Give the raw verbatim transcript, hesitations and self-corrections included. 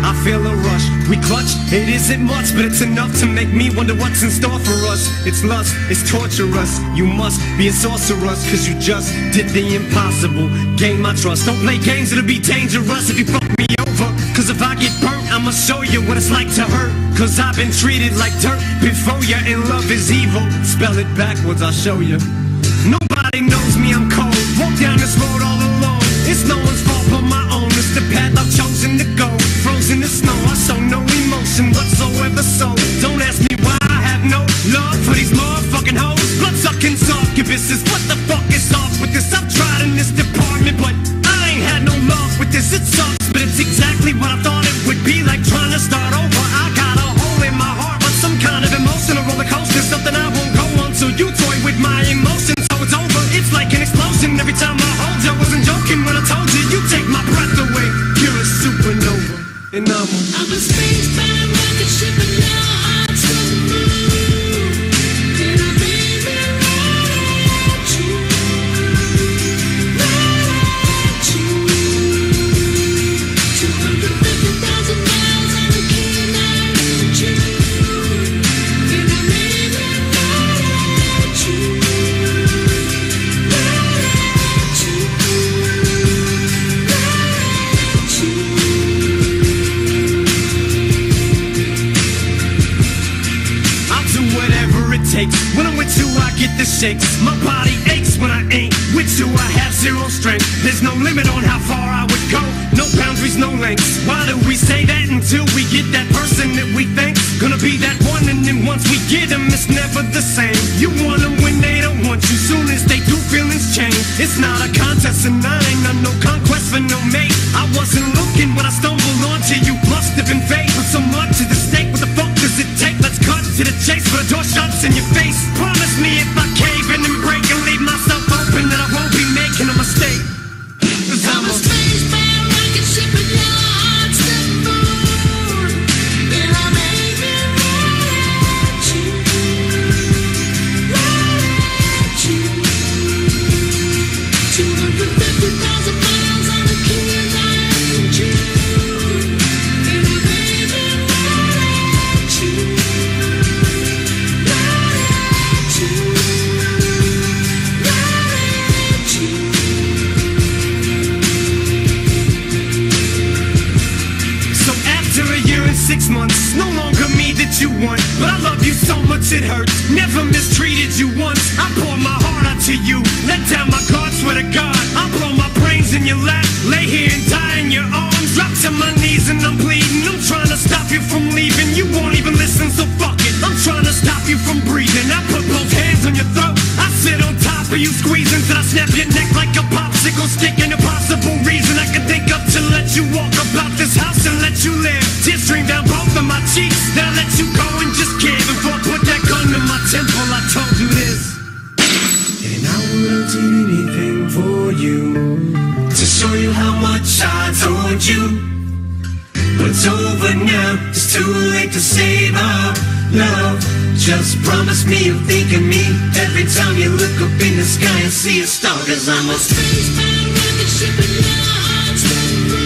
I feel a rush, we clutch. It isn't much, but it's enough to make me wonder what's in store for us. It's lust, it's torturous. You must be a sorceress, cause you just did the impossible. Gain my trust, don't play games, it'll be dangerous if you fuck me over. Cause if I get burnt, I'ma show you what it's like to hurt. Cause I've been treated like dirt before you, and love is evil. Spell it backwards, I'll show you. Nobody knows me, I'm cold. Walk down this road all alone. It's no one's fault but my own. It's the path I've chosen to go. Frozen in snow, I show no emotion whatsoever. So don't ask me why I have no love for these motherfucking hoes. Blood-sucking succubuses. What the fuck is off with this? I've tried in this department, but I ain't had no love with this. It sucks, but it's exactly what I thought it would be. Like trying to start over. I got a hole in my heart, but some kind of emotional roller coaster. Something I won't go on till you toy with my emotions. So it's over, it's like an explosion. Every time I hold you, I wasn't joking when I told you. You take my breath away, you're a supernova. And I'm a, I'm a space-bound rocket ship and your heart's on the moon. And I made me right at you, right at you. two hundred fifty thousand miles on the key line in June. And I made me right at you, right at you, right at you. takes. When I'm with you, I get the shakes. My body aches when I ain't with you. I have zero strength. There's no limit on how far I would go. No boundaries, no lengths. Why do we say that until we get that person that we think's gonna be that one? And then once we get them, it's never the same. You want them when they don't want you. Soon as they do, feelings change. It's not a contest, and I ain't on no conquest for no mate. I wasn't looking when I stumbled onto you. Must have been fate. Put so much at the stake. What the fuck does it take? Let's cut to the chase, but the door shuts in your face. Promise me if I cave in and break and leave myself open, that I won't be making a mistake. Cause I'm a space-bound rocket ship and your heart's the moon. And I made me right at you, right at you. two hundred fifty thousand miles on the key line in June. And I made me right at you, right at you, right at you. So after a year and six months, no longer me that you want, but I love you so much it hurts. Never mistreated you once. I pour my heart out to you. Let down my guard, swear to God, I'll blow my brains in your lap. Lay here and die in your arms. Drop to my knees and I'm bleeding. I'm trying to stop you from leaving. You won't even listen, so fuck it. I'm trying to stop you from breathing. I put both hands on your throat. I sit on top of you squeezing till I snap your neck like a popsicle stick. An impossible reason I can think of to let you walk about this house and let you live. Tears stream down both of my cheeks. Then I let you go and just give. Before I put that gun to my temple, I told you this. And I would do anything for you, to show you how much I told you. But it's over now, it's too late to save our love. Just promise me you'll think of me every time you look up in the sky and see a star. Cause I'm a space-bound rocket ship and your heart's the moon.